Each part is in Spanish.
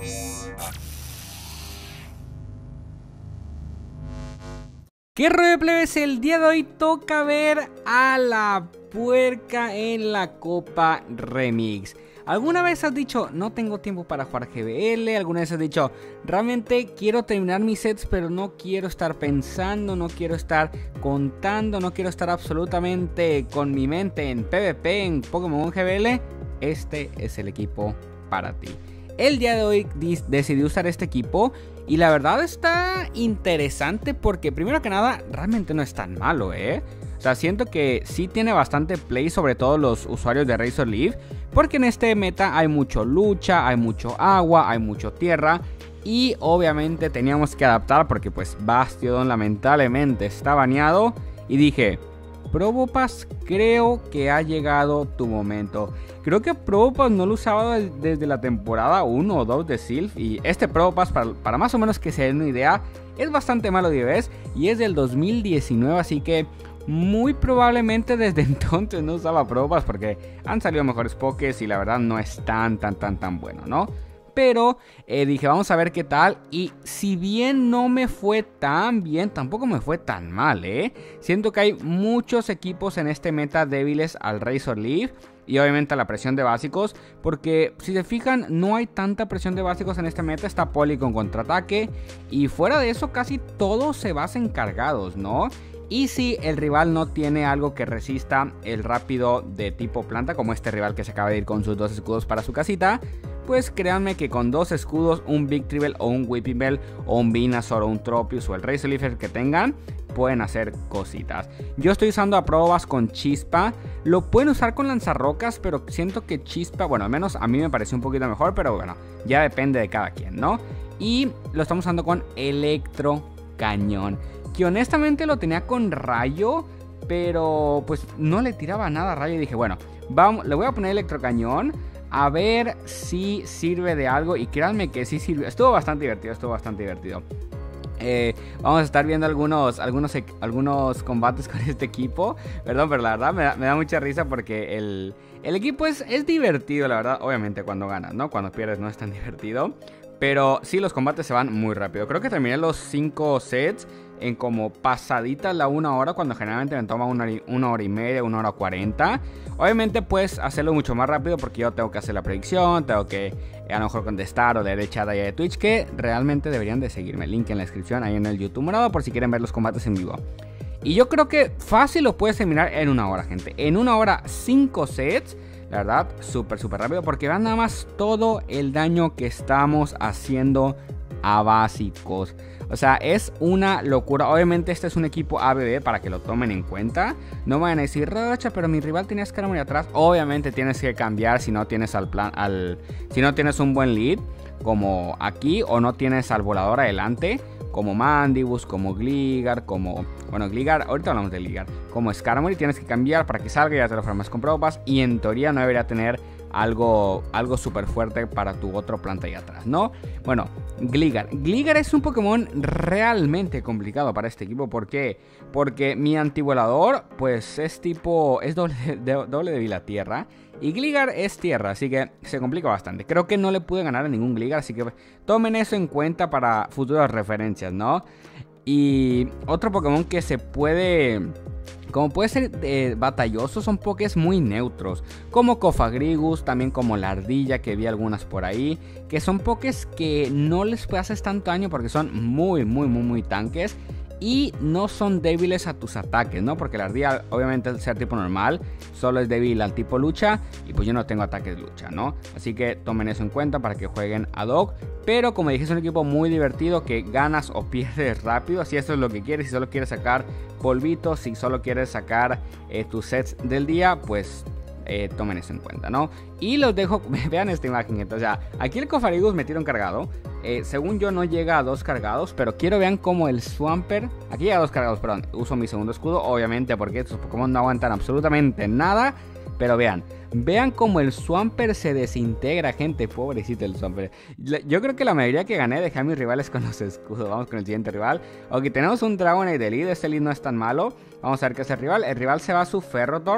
¿Qué rollo, plebes? El día de hoy toca ver a la puerca en la Copa Remix. ¿Alguna vez has dicho, no tengo tiempo para jugar GBL? ¿Alguna vez has dicho, realmente quiero terminar mis sets, pero no quiero estar pensando, no quiero estar contando, no quiero estar absolutamente con mi mente en PvP, en Pokémon GBL? Este es el equipo para ti. El día de hoy decidí usar este equipo y la verdad está interesante porque primero que nada realmente no es tan malo, O sea, siento que sí tiene bastante play, sobre todo los usuarios de Razor Leaf, porque en este meta hay mucho lucha, hay mucho agua, hay mucho tierra y obviamente teníamos que adaptar porque pues Bastiodon lamentablemente está baneado y dije, Probopass, creo que ha llegado tu momento. Creo que Probopass no lo usaba desde la temporada 1 o 2 de Silph. Y este Probopass, para más o menos que se den una idea, es bastante malo de vez. Y es del 2019, así que muy probablemente desde entonces no usaba Probopass, porque han salido mejores pokés y la verdad no es tan bueno, ¿no? Pero dije, vamos a ver qué tal. Y si bien no me fue tan bien, tampoco me fue tan mal, Siento que hay muchos equipos en este meta débiles al Razor Leaf y obviamente a la presión de básicos, porque si se fijan no hay tanta presión de básicos en este meta. Está Poli con contraataque y fuera de eso casi todos se basan cargados, ¿no? Y si el rival no tiene algo que resista el rápido de tipo planta, como este rival que se acaba de ir con sus 2 escudos para su casita, pues créanme que con 2 escudos, un Victreebel o un Whipping Bell o un Venusaur o un Tropius o el Razor Leaf que tengan, pueden hacer cositas. Yo estoy usando a Probopass con Chispa. Lo pueden usar con lanzarrocas, pero siento que Chispa, bueno, al menos a mí me pareció un poquito mejor, pero bueno, ya depende de cada quien, ¿no? Y lo estamos usando con Electro Cañón, que honestamente lo tenía con Rayo, pero pues no le tiraba nada a Rayo y dije, bueno, vamos, le voy a poner Electro Cañón a ver si sirve de algo. Y créanme que sí sirve. Estuvo bastante divertido. Vamos a estar viendo algunos combates con este equipo. Perdón, pero la verdad me da mucha risa porque el equipo es divertido, la verdad. Obviamente cuando ganas, ¿no? Cuando pierdes no es tan divertido. Pero sí, los combates se van muy rápido. Creo que terminé los 5 sets en como pasadita la 1 hora, cuando generalmente me toma una hora y media, 1 hora 40. Obviamente puedes hacerlo mucho más rápido porque yo tengo que hacer la predicción, tengo que a lo mejor contestar o leer el chat allá de Twitch, que realmente deberían de seguirme. Link en la descripción ahí en el YouTube morado por si quieren ver los combates en vivo. Y yo creo que fácil lo puedes terminar en 1 hora, gente. En 1 hora 5 sets. La verdad, súper rápido, porque vean nada más todo el daño que estamos haciendo a básicos. O sea, es una locura. Obviamente este es un equipo ABB para que lo tomen en cuenta. No vayan a decir, Rocha, pero mi rival tenía Skarmory atrás. Obviamente tienes que cambiar si no tienes si no tienes un buen lead, como aquí, o no tienes al volador adelante, como Mandibuzz, como Gligar, bueno, Gligar, ahorita hablamos de Gligar, como Skarmory. Tienes que cambiar para que salga y ya te lo formas con Probopass. Y en teoría no debería tener algo súper fuerte para tu otro planta ahí atrás, ¿no? Bueno, Gligar es un Pokémon realmente complicado para este equipo. ¿Por qué? Porque mi antivolador pues es doble débil a tierra y Gligar es tierra, así que se complica bastante. Creo que no le pude ganar a ningún Gligar, así que tomen eso en cuenta para futuras referencias, ¿no? Y otro Pokémon que como puede ser batalloso, son pokés muy neutros, como Cofagrigus, también como la ardilla, que vi algunas por ahí, que son pokés que no les haces tanto daño porque son muy tanques y no son débiles a tus ataques, ¿no? Porque la ardilla, obviamente, al ser tipo normal, solo es débil al tipo lucha y pues yo no tengo ataques de lucha, ¿no? Así que tomen eso en cuenta para que jueguen ad hoc. Pero como dije, es un equipo muy divertido que ganas o pierdes rápido. Si eso es lo que quieres, si solo quieres sacar polvitos, si solo quieres sacar tus sets del día, pues tomen eso en cuenta, ¿no? Y los dejo, vean esta imagen, gente. O sea, aquí el Cofagrigus me tiro cargado. Según yo no llega a 2 cargados, pero quiero vean como el Swampert, aquí llega a 2 cargados, perdón. Uso mi segundo escudo, obviamente, porque estos Pokémon no aguantan absolutamente nada. Pero vean como el Swampert se desintegra, gente. Pobrecito el Swampert. Yo creo que la mayoría que gané dejé a mis rivales con los escudos. Vamos con el siguiente rival. Ok, tenemos un Dragonite de lead. Este lead no es tan malo. Vamos a ver qué es el rival. El rival se va a su Ferrothorn,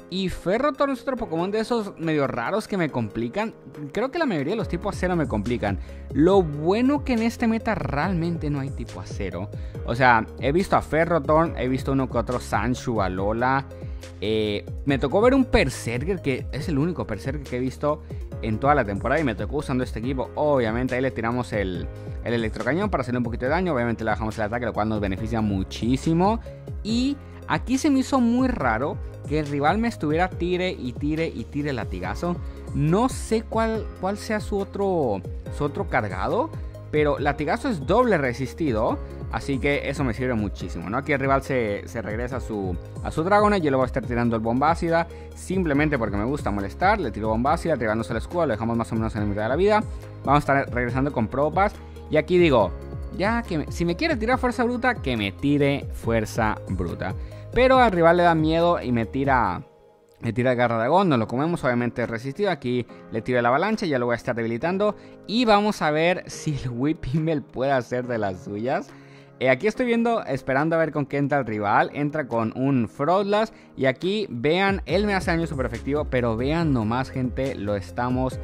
Y Ferrothorn es otro Pokémon de esos medio raros que me complican. Creo que la mayoría de los tipos acero me complican. Lo bueno que en este meta realmente no hay tipo acero. O sea, he visto a Ferrothorn, he visto uno que otro Sandshrew, Alola. Me tocó ver un Berserker, que es el único Berserker que he visto en toda la temporada. Y me tocó usando este equipo. Obviamente ahí le tiramos el electrocañón para hacerle un poquito de daño. Obviamente le bajamos el ataque, lo cual nos beneficia muchísimo. Y aquí se me hizo muy raro que el rival me estuviera tire y tire latigazo. No sé cuál sea su otro cargado, pero latigazo es doble resistido, así que eso me sirve muchísimo, ¿no? Aquí el rival se regresa a su Dragonite. Yo le voy a estar tirando el bomba ácida simplemente porque me gusta molestar. Le tiro bomba ácida, el rival no se le escuda, lo dejamos más o menos en la mitad de la vida. Vamos a estar regresando con Probopass. Y aquí digo, ya que si me quiere tirar fuerza bruta, que me tire fuerza bruta. Pero al rival le da miedo y me tira Garra Dragón. Nos lo comemos, obviamente resistido. Aquí le tiro la avalancha, ya lo voy a estar debilitando. Y vamos a ver si el Whipping Bell puede hacer de las suyas. Aquí estoy viendo, esperando a ver con qué entra el rival. Entra con un Froslass. Y aquí vean, él me hace daño súper efectivo. Pero vean nomás, gente, lo estamos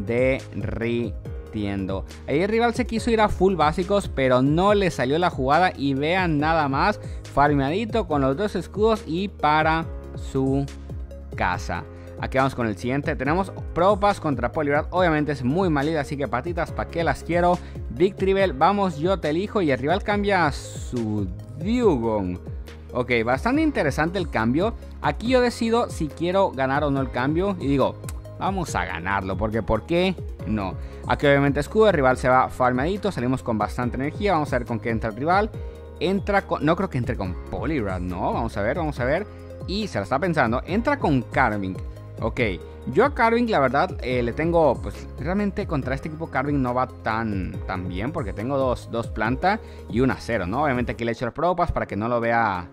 derritiendo. Ahí el rival se quiso ir a full básicos, pero no le salió la jugada. Y vean nada más, farmeadito con los dos escudos y para su casa. Aquí vamos con el siguiente. Tenemos Probopass contra Poliwrath. Obviamente es muy malita, así que patitas, ¿para qué las quiero? Victreebel, vamos, yo te elijo. Y el rival cambia a su Dewgong. Ok, bastante interesante el cambio. Aquí yo decido si quiero ganar o no el cambio. Y digo, vamos a ganarlo, porque ¿por qué no? Aquí obviamente escudo, el rival se va farmeadito. Salimos con bastante energía. Vamos a ver con qué entra el rival. Entra con... No creo que entre con Poliwrath, ¿no? Vamos a ver. Y se la está pensando. Entra con Carving. Ok, yo a Carving la verdad le tengo, pues realmente contra este equipo Carving no va tan bien, porque tengo dos planta y un acero, ¿no? Obviamente aquí le he hecho el Probopass para que no lo vea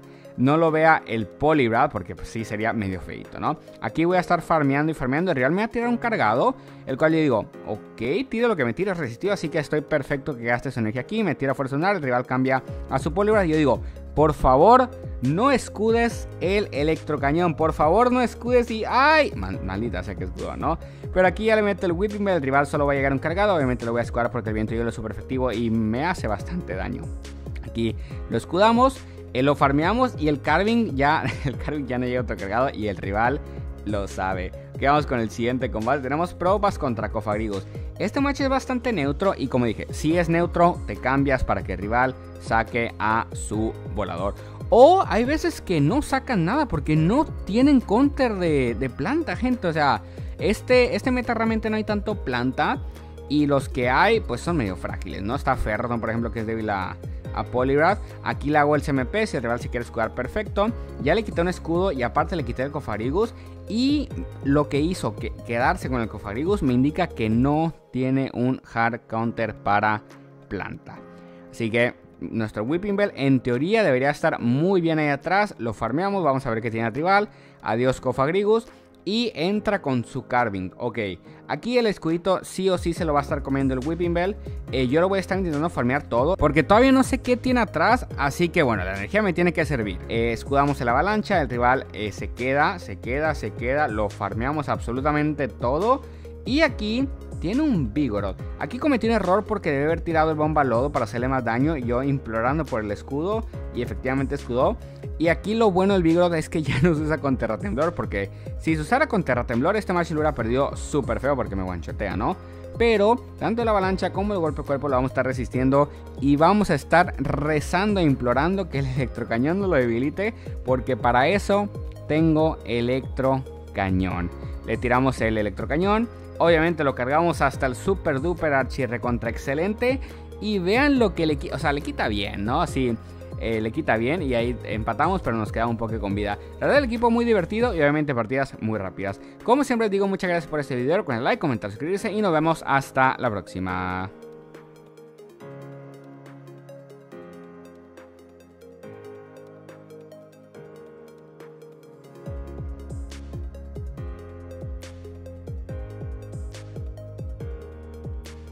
el Poliwrath, porque pues sí sería medio feito, ¿no? Aquí voy a estar farmeando. El rival me va a tirar un cargado, el cual yo digo, ok, tiro lo que me tira es resistido, así que estoy perfecto que gaste su energía aquí. Me tira fuerza lunar, el rival cambia a su Poliwrath y yo digo, por favor, no escudes el electrocañón. Por favor, no escudes y... ¡ay! Maldita sea que escudó, ¿no? Pero aquí ya le meto el Whipping Bell. El rival solo va a llegar un cargado. Obviamente lo voy a escudar porque el viento hielo es súper efectivo y me hace bastante daño. Aquí lo escudamos, lo farmeamos y el Carving ya no llega otro cargado y el rival lo sabe. Ok, vamos con el siguiente combate. Tenemos Probopass contra Cofagrigus. Este match es bastante neutro y como dije, si es neutro, te cambias para que el rival saque a su volador. O hay veces que no sacan nada porque no tienen counter de planta, gente. O sea, este meta realmente no hay tanto planta. Y los que hay, pues son medio frágiles, ¿no? Está Ferrothorn, por ejemplo, que es débil a Poliwrath. Aquí le hago el CMP, si el rival se quiere escudar, perfecto. Ya le quité un escudo y aparte le quité el Cofagrigus. Y lo que hizo quedarse con el Cofagrigus me indica que no tiene un hard counter para planta. Así que nuestro Whipping Bell en teoría debería estar muy bien ahí atrás. Lo farmeamos, vamos a ver qué tiene el rival. Adiós Cofagrigus. Y entra con su Carving. Ok, aquí el escudito sí o sí se lo va a estar comiendo el Whipping Bell. Yo lo voy a estar intentando farmear todo porque todavía no sé qué tiene atrás. Así que bueno, la energía me tiene que servir. Escudamos el avalancha, el rival se queda. Lo farmeamos absolutamente todo. Y aquí tiene un Vigoroth. Aquí cometí un error porque debe haber tirado el bomba lodo para hacerle más daño. Y yo implorando por el escudo. Y efectivamente escudó. Y aquí lo bueno del Vigoroth es que ya no se usa con Terratemblor. Porque si se usara con Terratemblor, este match lo hubiera perdido súper feo porque me guanchotea, ¿no? Pero tanto la avalancha como el golpe cuerpo lo vamos a estar resistiendo. Y vamos a estar rezando e implorando que el electrocañón no lo debilite. Porque para eso tengo electrocañón. Le tiramos el electrocañón. Obviamente lo cargamos hasta el super duper archi recontra excelente. Y vean lo que le quita. O sea, le quita bien, ¿no? Así le quita bien. Y ahí empatamos, pero nos queda un poco con vida. La verdad, el equipo muy divertido. Y obviamente partidas muy rápidas. Como siempre les digo, muchas gracias por este video. Con el like, comentar, suscribirse. Y nos vemos hasta la próxima.